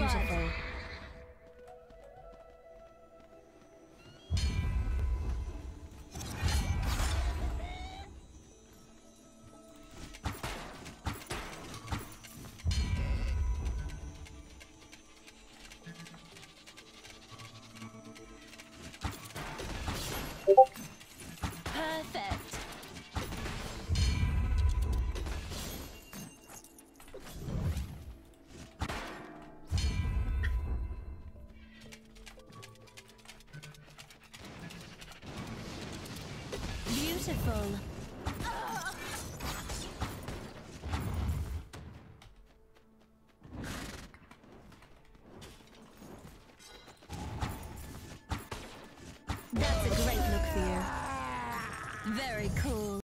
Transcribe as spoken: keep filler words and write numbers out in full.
Beautiful. Perfect. Beautiful. That's a great look for you. Very cool.